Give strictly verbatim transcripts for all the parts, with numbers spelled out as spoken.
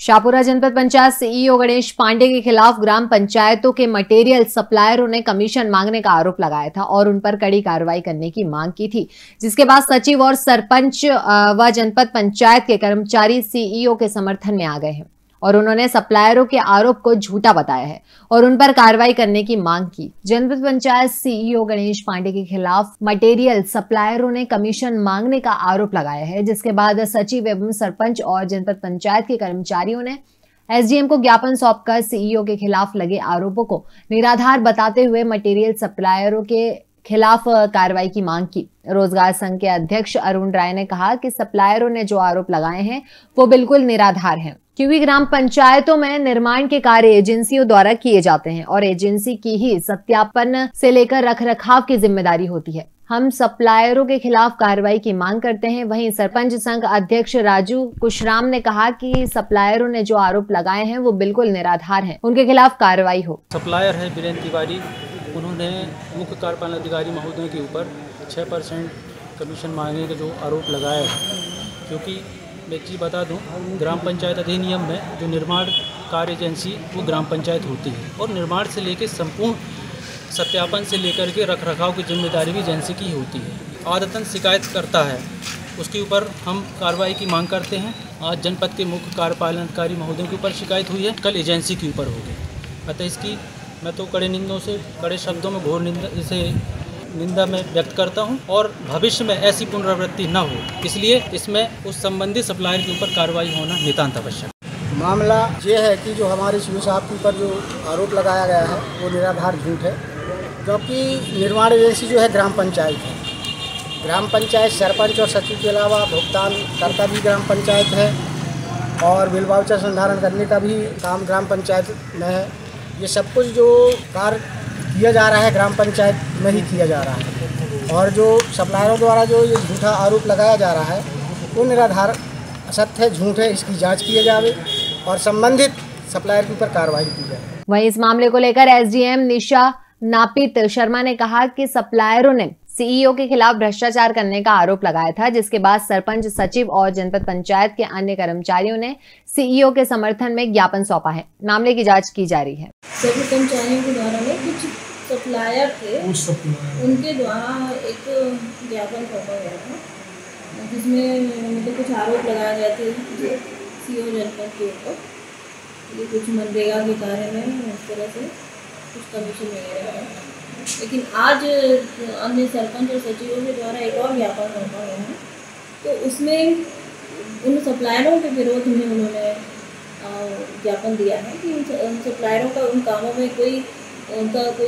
शाहपुरा जनपद पंचायत सीईओ गणेश पांडे के खिलाफ ग्राम पंचायतों के मटेरियल सप्लायरों ने कमीशन मांगने का आरोप लगाया था और उन पर कड़ी कार्रवाई करने की मांग की थी, जिसके बाद सचिव और सरपंच व जनपद पंचायत के कर्मचारी सीईओ के समर्थन में आ गए हैं और उन्होंने सप्लायरों के आरोप को झूठा बताया है और उन पर कार्रवाई करने की मांग की। जनपद पंचायत सीईओ गणेश पांडे के खिलाफ मटेरियल सप्लायरों ने कमीशन मांगने का आरोप लगाया है, जिसके बाद सचिव एवं सरपंच और जनपद पंचायत के कर्मचारियों ने एसडीएम को ज्ञापन सौंपकर सीईओ के खिलाफ लगे आरोपों को निराधार बताते हुए मटेरियल सप्लायरों के खिलाफ कार्रवाई की मांग की। रोजगार संघ के अध्यक्ष अरुण राय ने कहा कि सप्लायरों ने जो आरोप लगाए हैं वो बिल्कुल निराधार हैं, क्योंकि ग्राम पंचायतों में निर्माण के कार्य एजेंसियों द्वारा किए जाते हैं और एजेंसी की ही सत्यापन से लेकर रखरखाव की जिम्मेदारी होती है। हम सप्लायरों के खिलाफ कार्रवाई की मांग करते हैं। वहीं सरपंच संघ अध्यक्ष राजू कुशराम ने कहा कि सप्लायरों ने जो आरोप लगाए हैं वो बिल्कुल निराधार हैं, उनके खिलाफ कार्रवाई हो। सप्लायर है बीरेन तिवारी, उन्होंने मुख्य कार्यपालन अधिकारी महोदय के ऊपर छः परसेंट कमीशन मांगने का जो आरोप लगाया है, क्योंकि मैं एक चीज़ बता दूं, ग्राम पंचायत अधिनियम में जो निर्माण कार्य एजेंसी वो ग्राम पंचायत होती है और निर्माण से लेकर संपूर्ण सत्यापन से लेकर के रखरखाव की जिम्मेदारी भी एजेंसी की होती है। आदतन शिकायत करता है, उसके ऊपर हम कार्रवाई की मांग करते हैं। आज जनपद के मुख्य कार्यपालन अधिकारी महोदय के ऊपर शिकायत हुई है, कल एजेंसी के ऊपर होगी। अतः इसकी मैं तो कड़े निंदों से कड़े शब्दों में घोर निंदा इसे निंदा में व्यक्त करता हूं और भविष्य में ऐसी पुनरावृत्ति न हो, इसलिए इसमें उस संबंधित सप्लायर के ऊपर कार्रवाई होना नितांत आवश्यक। मामला ये है कि जो हमारे सीओ साहब के ऊपर जो आरोप लगाया गया है वो निराधार झूठ है, क्योंकि निर्माण एजेंसी जो है ग्राम पंचायत है। ग्राम पंचायत सरपंच और सचिव के अलावा भुगतान करता भी ग्राम पंचायत है और बिल वाउचर संधारण करने का भी काम ग्राम पंचायत में है। ये सब कुछ जो कार्य किया जा रहा है ग्राम पंचायत में ही किया जा रहा है और जो सप्लायरों द्वारा जो ये झूठा आरोप लगाया जा रहा है वो निराधार असत्य है, झूठ है। इसकी जांच की जावे और संबंधित सप्लायर के ऊपर कार्रवाई की जाए। वहीं इस मामले को लेकर एसडीएम निशा नापित शर्मा ने कहा कि सप्लायरों ने सीईओ के खिलाफ भ्रष्टाचार करने का आरोप लगाया था, जिसके बाद सरपंच, सचिव और जनपद पंचायत के अन्य कर्मचारियों ने सीईओ के समर्थन में ज्ञापन सौंपा है। मामले की जांच की जा रही है। सभी कर्मचारियों के द्वारा में कुछ सप्लायर थे, उनके द्वारा एक ज्ञापन सौंपा गया था, जिसमें मतलब कुछ आरोप लगाए गए थे सीईओ जनपद के ऊपर। ये कुछ मनरेगा के कार्य में इस तरह से कुछ कमीशन वगैरह है। लेकिन आज अन्य सरपंच और सचिवों के द्वारा एक और ज्ञापन सौंपा गया है, तो उसमें उन सप्लायरों के विरोध में उन्होंने ज्ञापन दिया है कि उन सप्लायरों का उन कामों में कोई उनका कोई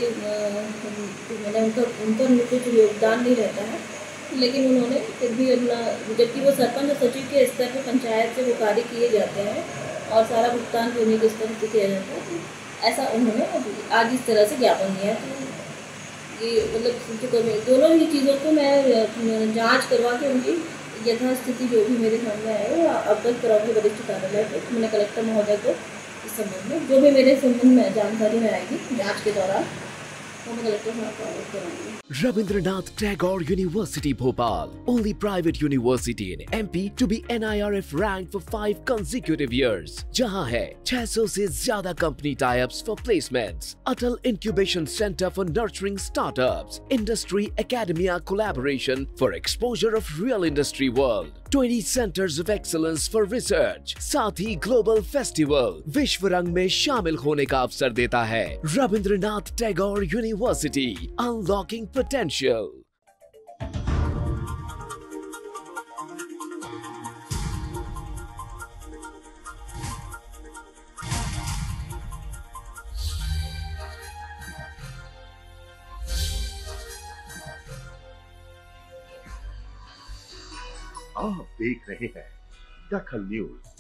मतलब उनका उनका कुछ योगदान नहीं रहता है, लेकिन उन्होंने फिर भी अपना, जबकि वो सरपंच और सचिव के स्तर पर पंचायत से वो कार्य किए जाते हैं और सारा भुगतान भी उन्हीं के स्तर से किया जाता है, तो ऐसा उन्होंने आज इस तरह से ज्ञापन दिया है। तो ये मतलब दोनों ही चीज़ों को मैं जांच करवा के उनकी यथास्थिति जो भी मेरे सामने आए वो अवगत कराऊंगी वरिष्ठ कार्यालय को। मैंने कलेक्टर महोदय को इस संबंध में जो भी मेरे संबंध में जानकारी में आएगी जांच के दौरान वो मैं कलेक्टर साहब को अवगत कराऊंगी। Rabindranath Tagore University Bhopal, only private university in M P to be N I R F ranked for five consecutive years, जहां है छह सौ से ज्यादा company tie-ups for placements, Atal Incubation Center for nurturing startups, Industry Academia collaboration for exposure of real industry world, twenty centers of excellence for research, साथ ही global festival विश्व रंग में शामिल होने का अवसर देता है। Rabindranath Tagore university, unlocking potential. आप देख रहे हैं दखल न्यूज।